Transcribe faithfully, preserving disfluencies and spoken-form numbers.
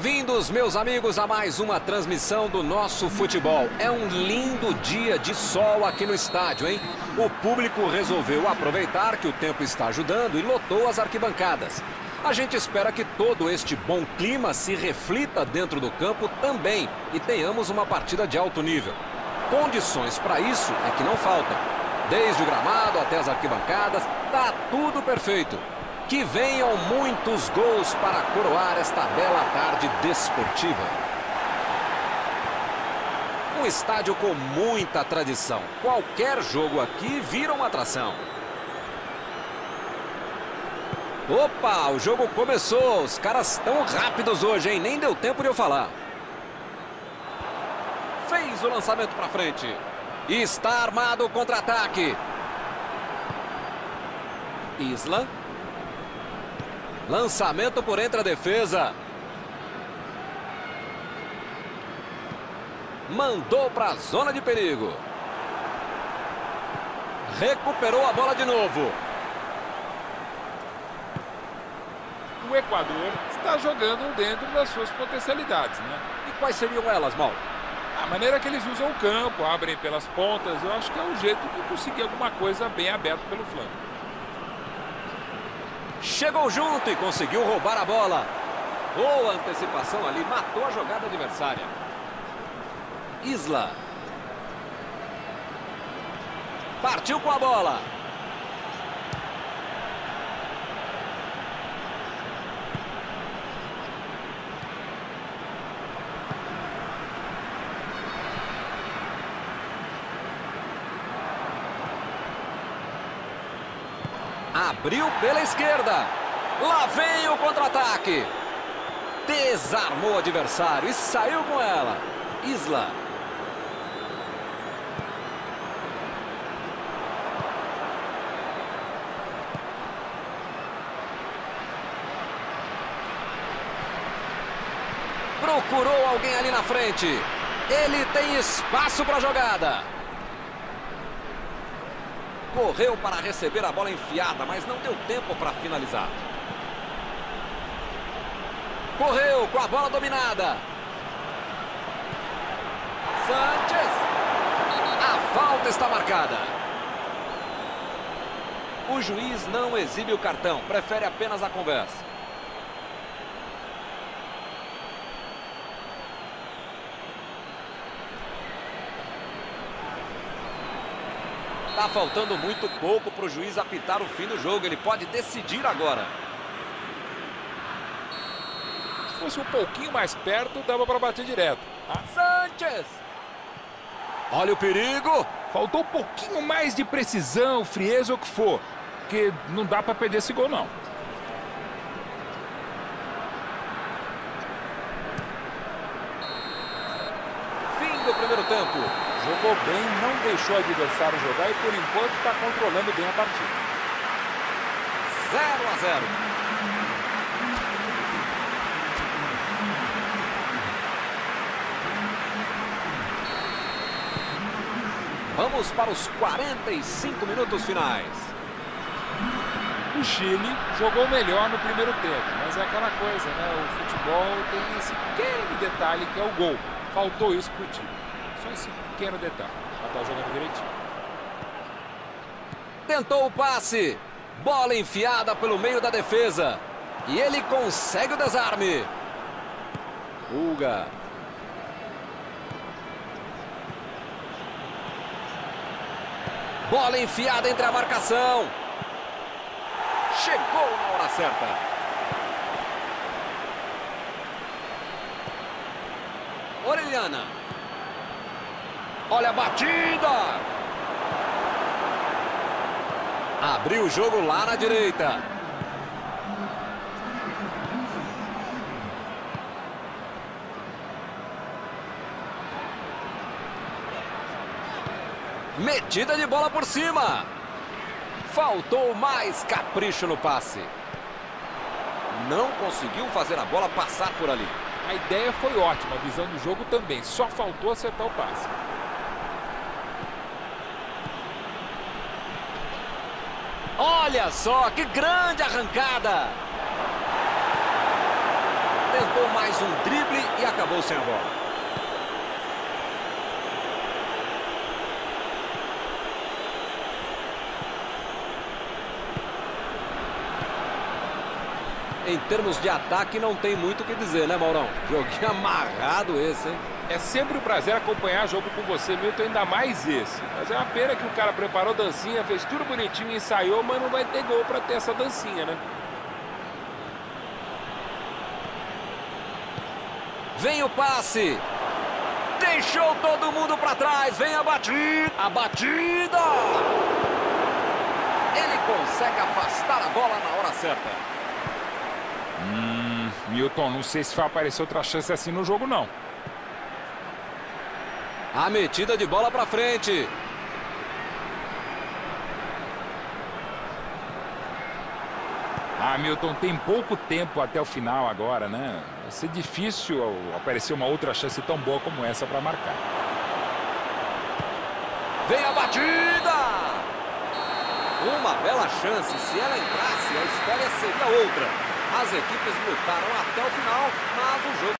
Bem-vindos, meus amigos, a mais uma transmissão do nosso futebol. É um lindo dia de sol aqui no estádio, hein? O público resolveu aproveitar que o tempo está ajudando e lotou as arquibancadas. A gente espera que todo este bom clima se reflita dentro do campo também e tenhamos uma partida de alto nível. Condições para isso é que não faltam. Desde o gramado até as arquibancadas, tá tudo perfeito. Que venham muitos gols para coroar esta bela tarde desportiva. Um estádio com muita tradição. Qualquer jogo aqui vira uma atração. Opa, o jogo começou. Os caras estão rápidos hoje, hein? Nem deu tempo de eu falar. Fez o lançamento para frente. E está armado o contra-ataque. Isla. Lançamento por entre a defesa. Mandou para a zona de perigo. Recuperou a bola de novo. O Equador está jogando dentro das suas potencialidades, né? E quais seriam elas, Mauro? A maneira que eles usam o campo, abrem pelas pontas, eu acho que é um jeito de conseguir alguma coisa bem aberta pelo flanco. Chegou junto e conseguiu roubar a bola. Boa antecipação ali, matou a jogada adversária. Isla. Partiu com a bola. Abriu pela esquerda. Lá vem o contra-ataque. Desarmou o adversário e saiu com ela. Isla. Procurou alguém ali na frente. Ele tem espaço para a jogada. Correu para receber a bola enfiada, mas não deu tempo para finalizar. Correu com a bola dominada. Sanches. A falta está marcada. O juiz não exibe o cartão, prefere apenas a conversa. Tá faltando muito pouco para o juiz apitar o fim do jogo. Ele pode decidir agora. Se fosse um pouquinho mais perto, dava para bater direto. Ah. Sanches! Olha o perigo! Faltou um pouquinho mais de precisão, frieza ou o que for. Porque não dá para perder esse gol, não. Fim do primeiro tempo. Jogou bem, não deixou o adversário jogar e, por enquanto, está controlando bem a partida. zero a zero. Vamos para os quarenta e cinco minutos finais. O Chile jogou melhor no primeiro tempo, mas é aquela coisa, né? O futebol tem esse pequeno detalhe que é o gol. Faltou isso para o time. Só esse pequeno detalhe. Ela tá jogando direitinho. Tentou o passe. Bola enfiada pelo meio da defesa. E ele consegue o desarme. Uga. Bola enfiada entre a marcação. Chegou na hora certa. Orellana. Olha a batida! Abriu o jogo lá na direita. Metida de bola por cima. Faltou mais capricho no passe. Não conseguiu fazer a bola passar por ali. A ideia foi ótima, a visão do jogo também. Só faltou acertar o passe. Olha só, que grande arrancada! Tentou mais um drible. acabou sem a bola. Em termos de ataque, não tem muito o que dizer, né, Maurão? Joguinho amarrado esse, hein? É sempre um prazer acompanhar jogo com você, Milton, ainda mais esse. Mas é uma pena que o cara preparou dancinha, fez tudo bonitinho, ensaiou, mas não vai ter gol pra ter essa dancinha, né? Vem o passe. Deixou todo mundo pra trás. Vem a batida. A batida. Ele consegue afastar a bola na hora certa. Hum, Milton, não sei se vai aparecer outra chance assim no jogo, não. A metida de bola pra frente. Ah, Milton, tem pouco tempo até o final agora, né? Vai ser difícil aparecer uma outra chance tão boa como essa para marcar. Vem a batida! Uma bela chance. Se ela entrasse, a história seria outra. As equipes lutaram até o final, mas o jogo...